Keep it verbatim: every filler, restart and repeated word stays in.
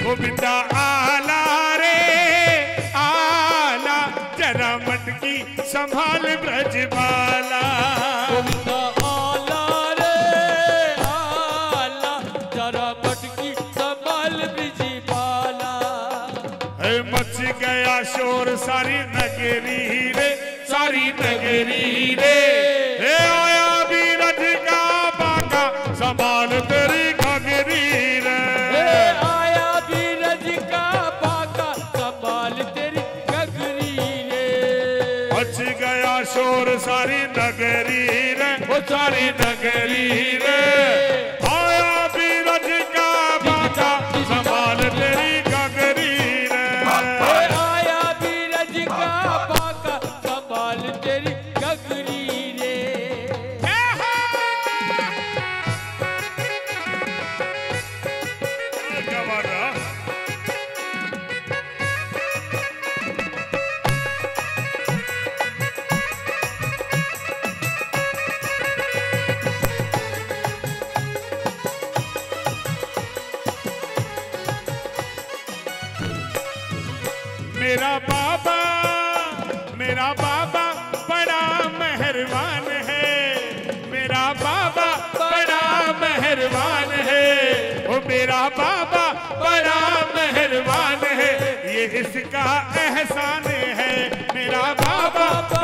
गोविंदा आला रे आला, जरा मटकी संभाल ब्रजबाला। गोविंदा आला रे आला, जरा मटकी संभाल ब्रजबाला। मच गया शोर सारी नगरी रे, सारी नगरी रे, हे आया बीरज का बाका संभाल तेरी घगरी रे। आया बीरज का बाका संभाल तेरी घगरी रे। मच गया शोर सारी नगरी रे, ओ सारी नगरी रे, आया बीरज का बाका संभाल तेरी घगरी रे। आया बीरज का बाका संभाल तेरी घगरी रे। क्या बात है? मेरा बाबा मेरा बाबा बड़ा मेहरबान है, मेरा बाबा बड़ा मेहरबान है, ओ मेरा बाबा बड़ा मेहरबान है, ये इसका एहसान है। मेरा बाबा